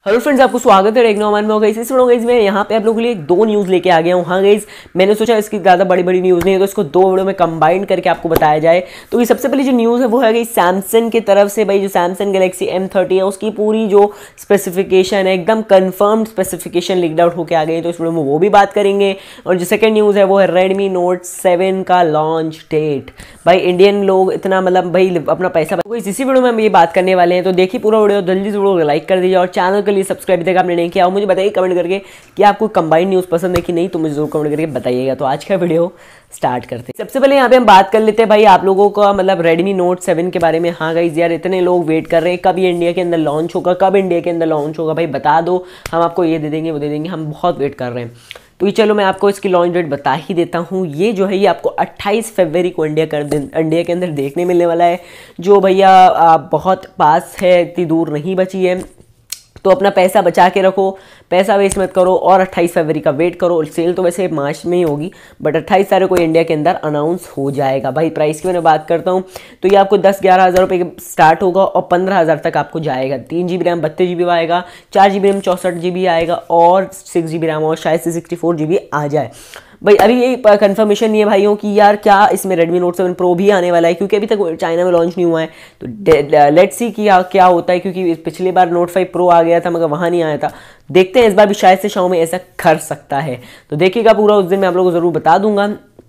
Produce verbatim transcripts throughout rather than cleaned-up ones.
Hello friends, आपको स्वागत है टेक्नोमैन में। होगा इस वीडियो गाइस में यहाँ पे आप लोगों के लिए एक दो न्यूज़ लेके आ गया हूँ। हाँ गाइस, मैंने सोचा इसकी ज़्यादा बड़ी बड़ी न्यूज़ नहीं है तो इसको दो वीडियो में कंबाइन करके आपको बताया जाए। तो ये सबसे पहली जो न्यूज़ है वो है गई सैमसंग की तरफ से। भाई जो सैमसंग गैलेक्सी एम थर्टी है उसकी पूरी जो स्पेसिफिकेशन है एकदम कन्फर्म्ड स्पेसिफिकेशन लीक्ड आउट होकर आ गई, तो इस वीडियो में वो भी बात करेंगे। और जो सेकेंड न्यूज़ है वो है रेडमी नोट सेवन का लॉन्च डेट। भाई इंडियन लोग इतना मतलब भाई अपना पैसा, इसी वीडियो में हम ये बात करने वाले हैं। तो देखिए पूरा वीडियो, जल्दी से वीडियो को लाइक कर दीजिए और चैनल के लिए सब्सक्राइब तक आपने नहीं किया हो मुझे बताइए कमेंट करके कि आपको कंबाइंड न्यूज़ पसंद है कि नहीं, तो मुझे जरूर कमेंट करके बताइएगा। तो आज का वीडियो स्टार्ट करते हैं। सबसे पहले यहाँ पे हम बात कर लेते हैं भाई आप लोगों का मतलब रेडमी नोट सेवन के बारे में। हाँ गाइस यार, इतने लोग वेट कर रहे हैं कब ये इंडिया के अंदर लॉन्च होगा, कब इंडिया के अंदर लॉन्च होगा। भाई बता दो, हम आपको ये दे देंगे वो दे देंगे, हम बहुत वेट कर रहे हैं। तो ये चलो मैं आपको इसकी लॉन्च डेट बता ही देता हूँ। ये जो है ये आपको अट्ठाईस फरवरी को इंडिया कर इंडिया के अंदर देखने मिलने वाला है, जो भैया बहुत पास है, इतनी दूर नहीं बची है। तो अपना पैसा बचा के रखो, पैसा वेस्ट मत करो और अट्ठाईस फरवरी का वेट करो। सेल तो वैसे मार्च में ही होगी, बट अट्ठाईस तारीख को इंडिया के अंदर अनाउंस हो जाएगा। भाई प्राइस की मैंने बात करता हूँ तो ये आपको दस ग्यारह हज़ार रुपये स्टार्ट होगा और पंद्रह हज़ार तक आपको जाएगा। तीन जी बी रैम बत्तीस जी बी आएगा, चार जी बी रैम चौंसठ जी बी आएगा और सिक्स जी बी रैम और शायद से सिक्सटी फोर जी बी आ जाए। भाई अभी ये कंफर्मेशन नहीं है भाइयों कि यार क्या इसमें रेडमी नोट सेवन प्रो भी आने वाला है, क्योंकि अभी तक चाइना में लॉन्च नहीं हुआ है। तो लेट्स सी कि क्या होता है, क्योंकि पिछली बार नोट फाइव प्रो आ गया था मगर वहाँ नहीं आया था। देखते हैं इस बार भी शायद से शाओमी ऐसा कर सकता है, तो देखिएगा पूरा उस दिन मैं आप लोगों को ज़रूर बता दूंगा।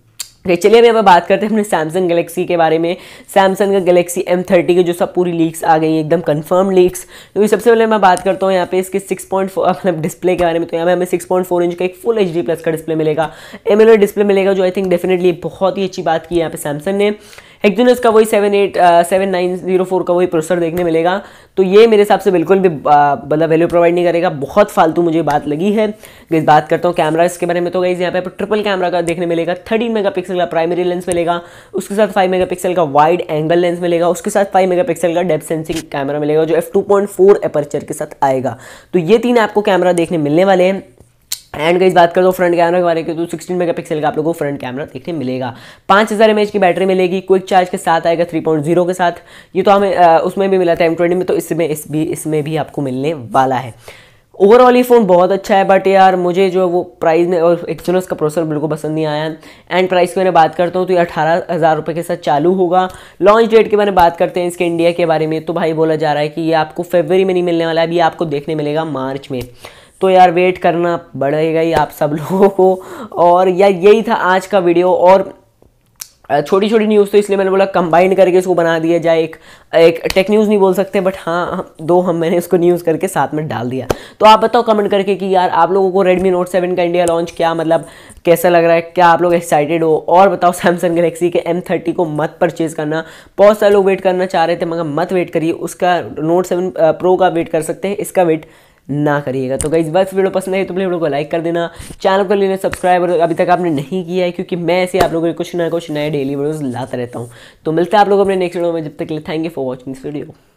चलिए अभी अब बात करते हैं अपने सैमसंग गैलेक्सी के बारे में। सैमसंग का गैलेक्सी एम थर्टी के जो सब पूरी लीक्स आ गई हैं, एकदम कंफर्म लीक्स। तो सबसे पहले मैं बात करता हूँ यहाँ पे इसके सिक्स पॉइंट फोर मतलब डिस्प्ले के बारे में। तो यहाँ पे हमें सिक्स पॉइंट फोर इंच का एक फुल एच डी प्लस का डिस्प्ले मिलेगा, एमोलेड डिस्प्ले मिलेगा, जो आई थिंक डेफिनेटली बहुत ही अच्छी बात की है यहाँ पे सैमसंग ने। एक्जिनोस का वही seven eight seven nine zero four का वही प्रोसेसर देखने मिलेगा। तो ये मेरे हिसाब से बिल्कुल भी मतलब वैल्यू प्रोवाइड नहीं करेगा, बहुत फालतू मुझे बात लगी है। इस बात करता हूँ कैमरा इसके बारे में। तो गाइस यहाँ पे ट्रिपल कैमरा का देखने मिलेगा, थर्टीन मेगापिक्सल का प्राइमरी लेंस मिलेगा, उसके साथ फाइव मेगापिक्सल का वाइड एंगल लेंस मिलेगा, उसके साथ फाइव मेगापिक्सल का डेप्थ सेंसिंग कैमरा मिलेगा जो f two point four aperture के साथ आएगा। तो ये तीन आपको कैमरा देखने मिलने वाले हैं। एंड गाइस बात कर दो फ्रंट कैमरा के बारे में, तो सिक्सटीन मेगापिक्सल का आप लोगों को फ्रंट कैमरा देखने मिलेगा। पाँच हज़ार एम एच की बैटरी मिलेगी, क्विक चार्ज के साथ आएगा थ्री पॉइंट ज़ीरो के साथ। ये तो हमें आ, उसमें भी मिला था एम ट्वेंटी में, तो इसमें इस भी इसमें भी आपको मिलने वाला है। ओवरऑल ये फ़ोन बहुत अच्छा है, बट यार मुझे जो वो प्राइस में और एक्सोनस का प्रोसेसर बिल्कुल पसंद नहीं आया। एंड प्राइस की मैंने बात करता हूँ तो ये अठारह हज़ार रुपये के साथ चालू होगा। लॉन्च डेट की मैंने बात करते हैं इसके इंडिया के बारे में, तो भाई बोला जा रहा है कि ये आपको फरवरी में नहीं मिलने वाला है, अभी आपको देखने मिलेगा मार्च में। तो यार वेट करना पड़ेगा ही आप सब लोगों को। और यार यही था आज का वीडियो, और छोटी छोटी न्यूज़ तो इसलिए मैंने बोला कंबाइन करके इसको बना दिया जाए। एक एक टेक न्यूज़ नहीं बोल सकते, बट हाँ दो हम मैंने इसको न्यूज़ करके साथ में डाल दिया। तो आप बताओ कमेंट करके कि यार आप लोगों को रेडमी नोट सेवन का इंडिया लॉन्च क्या मतलब कैसा लग रहा है, क्या आप लोग एक्साइटेड हो। और बताओ सैमसंग गैलेक्सी के एम थर्टी को मत परचेज करना, बहुत सारे लोग वेट करना चाह रहे थे मगर मत वेट करिए। उसका नोट सेवन प्रो का वेट कर सकते हैं, इसका वेट ना करिएगा। तो गाइस बस वीडियो पसंद है तो प्लीज वीडियो को लाइक कर देना, चैनल को लेना सब्सक्राइब अभी तक आपने नहीं किया है, क्योंकि मैं ऐसे आप लोगों को कुछ ना कुछ नए डेली वीडियोस लाता रहता हूँ। तो मिलते हैं आप लोगों अपने नेक्स्ट वीडियो में, जब तक के लिए thank you for watching this video.